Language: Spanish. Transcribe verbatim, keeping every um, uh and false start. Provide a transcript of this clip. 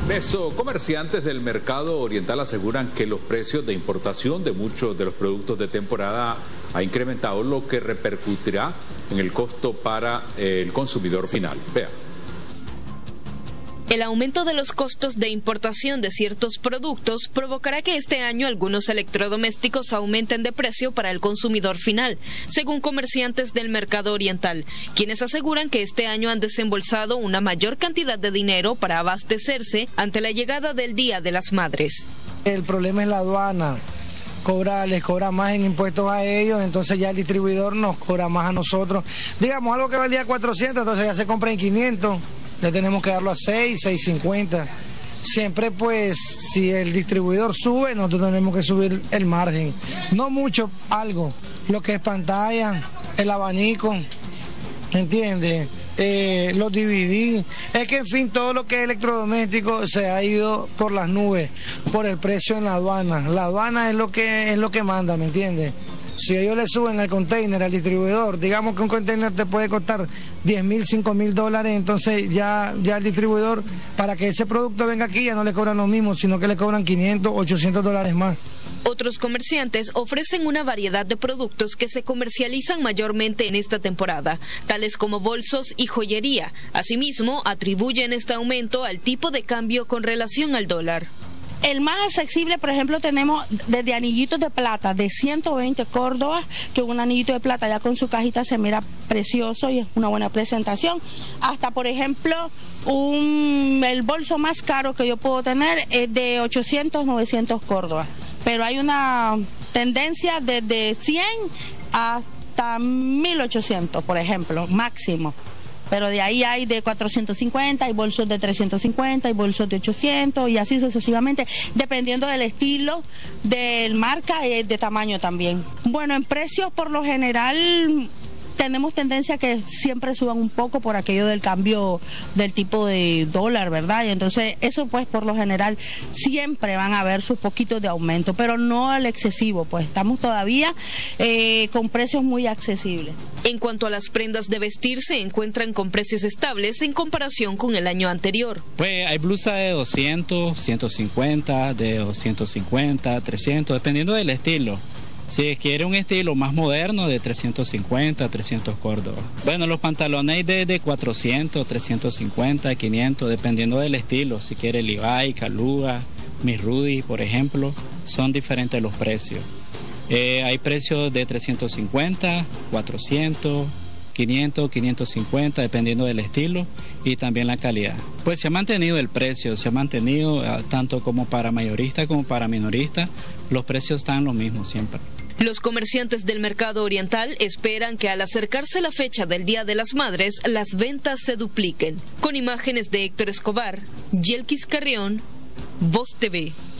Eso, comerciantes del mercado oriental aseguran que los precios de importación de muchos de los productos de temporada ha incrementado, lo que repercutirá en el costo para el consumidor final. Vea. El aumento de los costos de importación de ciertos productos provocará que este año algunos electrodomésticos aumenten de precio para el consumidor final, según comerciantes del mercado oriental, quienes aseguran que este año han desembolsado una mayor cantidad de dinero para abastecerse ante la llegada del Día de las Madres. El problema es la aduana. Cobra, les cobra más en impuestos a ellos, entonces ya el distribuidor nos cobra más a nosotros. Digamos, algo que valía cuatrocientos, entonces ya se compra en quinientos. Le tenemos que darlo a seis, seis cincuenta. Siempre pues, si el distribuidor sube, nosotros tenemos que subir el margen. No mucho, algo. Lo que es pantalla, el abanico, ¿entiendes? Eh, los D V D. Es que en fin, todo lo que es electrodoméstico se ha ido por las nubes, por el precio en la aduana. La aduana es lo que, es lo que manda, ¿me entiendes? Si ellos le suben al container, al distribuidor, digamos que un container te puede costar diez mil, cinco mil dólares, entonces ya, ya el distribuidor, para que ese producto venga aquí, ya no le cobran lo mismo, sino que le cobran quinientos, ochocientos dólares más. Otros comerciantes ofrecen una variedad de productos que se comercializan mayormente en esta temporada, tales como bolsos y joyería. Asimismo, atribuyen este aumento al tipo de cambio con relación al dólar. El más accesible, por ejemplo, tenemos desde anillitos de plata de ciento veinte córdobas, que un anillito de plata ya con su cajita se mira precioso y es una buena presentación, hasta, por ejemplo, un, el bolso más caro que yo puedo tener es de ochocientos, novecientos córdobas, pero hay una tendencia desde cien hasta mil ochocientos, por ejemplo, máximo. Pero de ahí hay de cuatrocientos cincuenta, hay bolsos de trescientos cincuenta, hay bolsos de ochocientos y así sucesivamente, dependiendo del estilo, del marca y de tamaño también. Bueno, en precios por lo general tenemos tendencia a que siempre suban un poco por aquello del cambio del tipo de dólar, ¿verdad? Y entonces eso pues por lo general siempre van a haber sus poquitos de aumento, pero no el excesivo, pues estamos todavía eh, con precios muy accesibles. En cuanto a las prendas de vestir, se encuentran con precios estables en comparación con el año anterior. Pues hay blusas de doscientos, ciento cincuenta, de doscientos cincuenta, trescientos, dependiendo del estilo. Si quiere un estilo más moderno, de trescientos cincuenta, trescientos córdobas. Bueno, los pantalones de, de cuatrocientos, trescientos cincuenta, quinientos, dependiendo del estilo. Si quiere Levi, Caluga, Miss Rudy, por ejemplo, son diferentes los precios. Eh, hay precios de trescientos cincuenta, cuatrocientos, quinientos, quinientos cincuenta, dependiendo del estilo y también la calidad. Pues se ha mantenido el precio, se ha mantenido tanto como para mayorista como para minorista, los precios están los mismos siempre. Los comerciantes del mercado oriental esperan que al acercarse la fecha del Día de las Madres, las ventas se dupliquen. Con imágenes de Héctor Escobar, Yelkis Carrión, Voz T V.